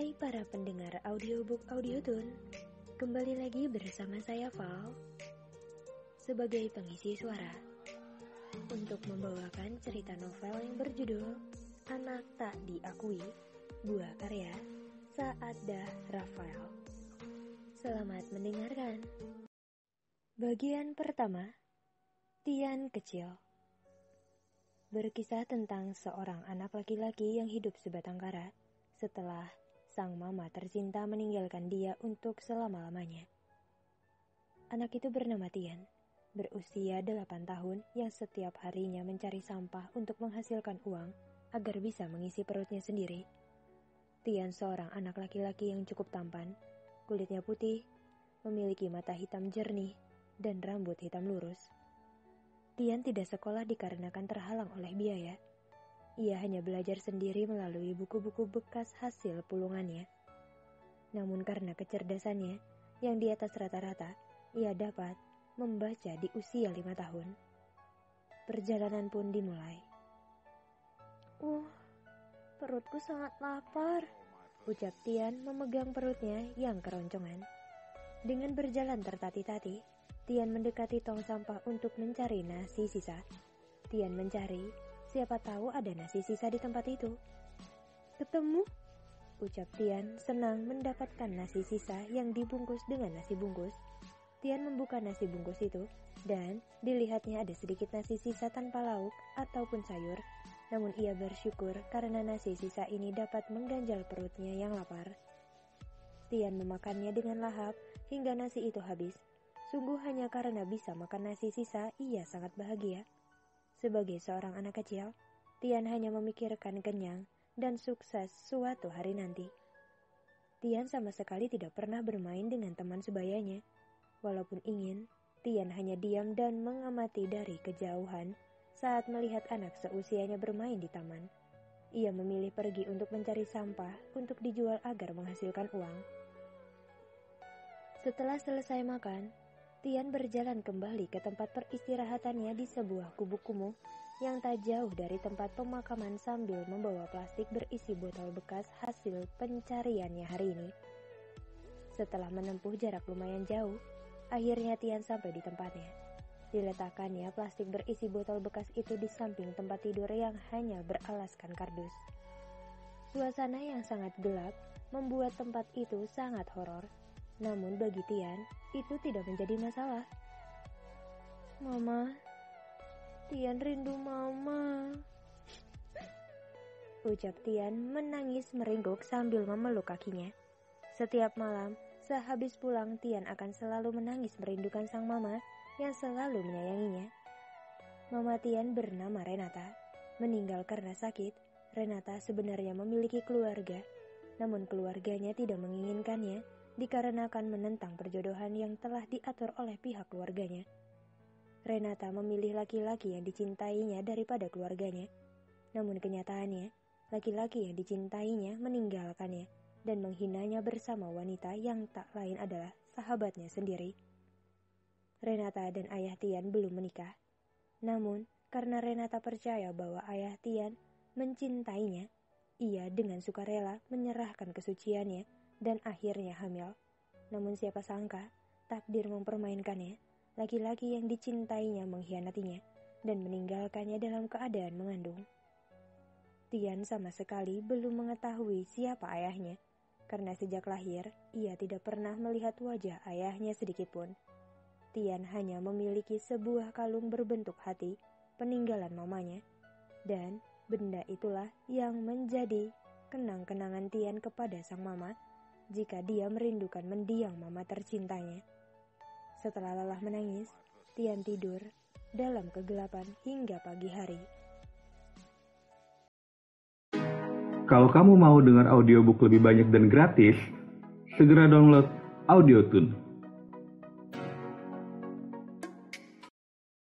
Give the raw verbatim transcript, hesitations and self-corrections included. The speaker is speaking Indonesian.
Hai para pendengar audiobook Audiotune, kembali lagi bersama saya Val sebagai pengisi suara untuk membawakan cerita novel yang berjudul Anak Tak Diakui, buah karya Saadah Raphael. Selamat mendengarkan. Bagian pertama, Tian Kecil. Berkisah tentang seorang anak laki-laki yang hidup sebatang kara setelah sang mama tercinta meninggalkan dia untuk selama-lamanya. Anak itu bernama Tian, berusia delapan tahun yang setiap harinya mencari sampah untuk menghasilkan uang agar bisa mengisi perutnya sendiri. Tian seorang anak laki-laki yang cukup tampan, kulitnya putih, memiliki mata hitam jernih, dan rambut hitam lurus. Tian tidak sekolah dikarenakan terhalang oleh biaya. Ia hanya belajar sendiri melalui buku-buku bekas hasil pulungannya. Namun karena kecerdasannya yang di atas rata-rata, ia dapat membaca di usia lima tahun. Perjalanan pun dimulai. Uh, perutku sangat lapar, ucap Tian memegang perutnya yang keroncongan. Dengan berjalan tertati-tati, Tian mendekati tong sampah untuk mencari nasi sisa. Tian mencari, siapa tahu ada nasi sisa di tempat itu. Ketemu, ucap Tian senang mendapatkan nasi sisa yang dibungkus dengan nasi bungkus. Tian membuka nasi bungkus itu dan dilihatnya ada sedikit nasi sisa tanpa lauk ataupun sayur. Namun ia bersyukur karena nasi sisa ini dapat mengganjal perutnya yang lapar. Tian memakannya dengan lahap hingga nasi itu habis. Sungguh hanya karena bisa makan nasi sisa, ia sangat bahagia. Sebagai seorang anak kecil, Tian hanya memikirkan kenyang dan sukses suatu hari nanti. Tian sama sekali tidak pernah bermain dengan teman sebayanya. Walaupun ingin, Tian hanya diam dan mengamati dari kejauhan saat melihat anak seusianya bermain di taman. Ia memilih pergi untuk mencari sampah untuk dijual agar menghasilkan uang. Setelah selesai makan, Tian berjalan kembali ke tempat peristirahatannya di sebuah gubuk kumuh yang tak jauh dari tempat pemakaman sambil membawa plastik berisi botol bekas hasil pencariannya hari ini. Setelah menempuh jarak lumayan jauh, akhirnya Tian sampai di tempatnya. Diletakkannya plastik berisi botol bekas itu di samping tempat tidur yang hanya beralaskan kardus. Suasana yang sangat gelap membuat tempat itu sangat horor. Namun bagi Tian, itu tidak menjadi masalah. Mama, Tian rindu Mama, ucap Tian menangis meringkuk sambil memeluk kakinya. Setiap malam, sehabis pulang Tian akan selalu menangis merindukan sang mama yang selalu menyayanginya. Mama Tian bernama Renata. Meninggal karena sakit. Renata sebenarnya memiliki keluarga, namun keluarganya tidak menginginkannya dikarenakan menentang perjodohan yang telah diatur oleh pihak keluarganya. Renata memilih laki-laki yang dicintainya daripada keluarganya. Namun kenyataannya, laki-laki yang dicintainya meninggalkannya dan menghinanya bersama wanita yang tak lain adalah sahabatnya sendiri. Renata dan ayah Tian belum menikah. Namun, karena Renata percaya bahwa ayah Tian mencintainya, ia dengan sukarela menyerahkan kesuciannya dan akhirnya hamil. Namun siapa sangka, takdir mempermainkannya. Laki-laki yang dicintainya mengkhianatinya dan meninggalkannya dalam keadaan mengandung. Tian sama sekali belum mengetahui siapa ayahnya, karena sejak lahir ia tidak pernah melihat wajah ayahnya sedikitpun. Tian hanya memiliki sebuah kalung berbentuk hati peninggalan mamanya, dan benda itulah yang menjadi kenang-kenangan Tian kepada sang mama jika dia merindukan mendiang mama tercintanya. Setelah lelah menangis, Tian tidur dalam kegelapan hingga pagi hari. Kalau kamu mau dengar audiobook lebih banyak dan gratis, segera download Audiotune.